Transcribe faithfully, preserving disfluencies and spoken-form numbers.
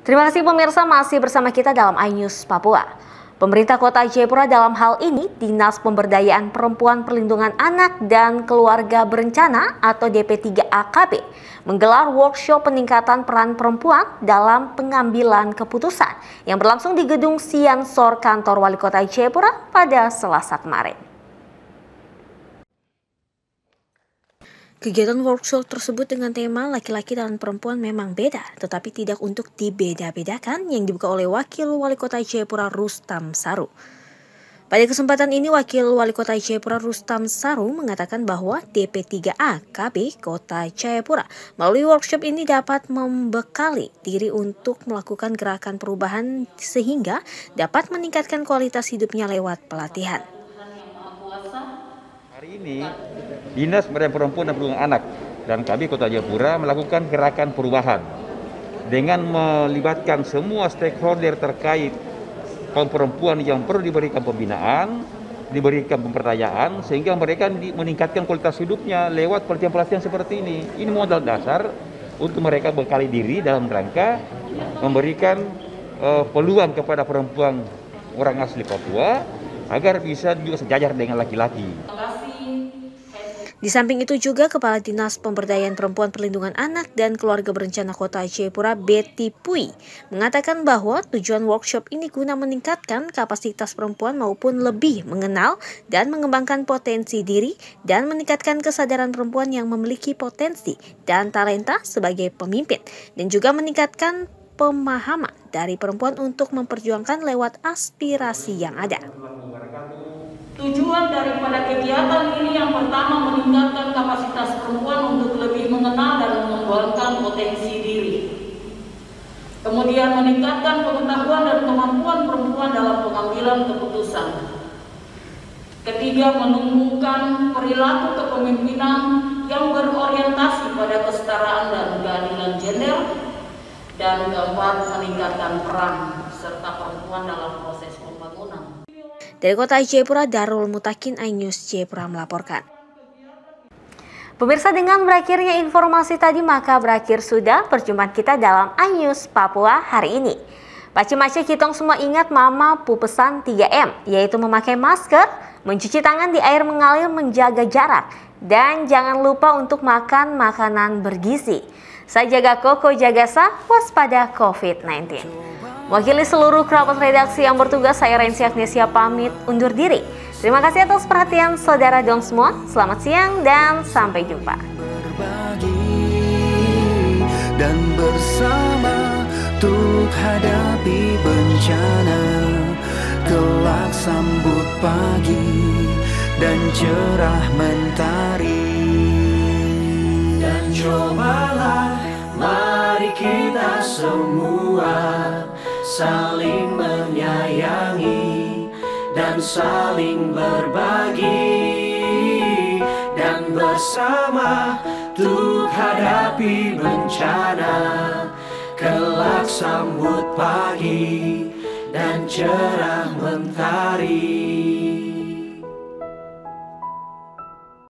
Terima kasih pemirsa, masih bersama kita dalam iNews Papua. Pemerintah Kota Jayapura dalam hal ini Dinas Pemberdayaan Perempuan Perlindungan Anak dan Keluarga Berencana atau D P tiga A K B menggelar workshop peningkatan peran perempuan dalam pengambilan keputusan yang berlangsung di Gedung Siansor Kantor Wali Kota Jayapura pada Selasa kemarin. Kegiatan workshop tersebut dengan tema laki-laki dan perempuan memang beda, tetapi tidak untuk dibeda-bedakan yang dibuka oleh Wakil Wali Kota Jayapura Rustam Saru. Pada kesempatan ini, Wakil Wali Kota Jayapura Rustam Saru mengatakan bahwa D P tiga A K B Kota Jayapura melalui workshop ini dapat membekali diri untuk melakukan gerakan perubahan sehingga dapat meningkatkan kualitas hidupnya lewat pelatihan. Hari ini, Dinas Pemberdayaan Perempuan dan Perlindungan Anak dan K B Kota Jayapura melakukan gerakan perubahan dengan melibatkan semua stakeholder terkait kaum perempuan yang perlu diberikan pembinaan, diberikan pemberdayaan, sehingga mereka meningkatkan kualitas hidupnya lewat pelatihan-pelatihan seperti ini. Ini modal dasar untuk mereka bekali diri dalam rangka memberikan uh, peluang kepada perempuan orang asli Papua agar bisa juga sejajar dengan laki-laki. Di samping itu juga Kepala Dinas Pemberdayaan Perempuan Perlindungan Anak dan Keluarga Berencana Kota Jayapura Betty Pui mengatakan bahwa tujuan workshop ini guna meningkatkan kapasitas perempuan maupun lebih mengenal dan mengembangkan potensi diri dan meningkatkan kesadaran perempuan yang memiliki potensi dan talenta sebagai pemimpin dan juga meningkatkan pemahaman dari perempuan untuk memperjuangkan lewat aspirasi yang ada. Tujuan daripada kegiatan ini yang pertama meningkatkan kapasitas perempuan untuk lebih mengenal dan mengembangkan potensi diri. Kemudian meningkatkan pengetahuan dan kemampuan perempuan dalam pengambilan keputusan. Ketiga, menumbuhkan perilaku kepemimpinan yang berorientasi pada kesetaraan dan keadilan gender. Dan keempat, meningkatkan peran serta perempuan dalam proses pembangunan. Dari Kota Jayapura, Darul Mutakin, iNews Jayapura melaporkan. Pemirsa, dengan berakhirnya informasi tadi maka berakhir sudah perjumpaan kita dalam iNews Papua hari ini. Pace-mace kitong semua ingat mama pu pesan tiga M, yaitu memakai masker, mencuci tangan di air mengalir, menjaga jarak, dan jangan lupa untuk makan makanan bergizi. Saya jaga koko, jaga sah, waspada covid sembilan belas. Mewakili seluruh kerabat redaksi yang bertugas, saya Rensi Agnesia pamit undur diri. Terima kasih atas perhatian saudara dong semua. Selamat siang dan sampai jumpa. Berbagi dan bersama untuk hadapi bencana, kelak sambut pagi dan cerah mentari. Dan cobalah mari kita semua saling menyayangi dan saling berbagi dan bersama untuk hadapi bencana, kelak sambut pagi dan cerah mentari.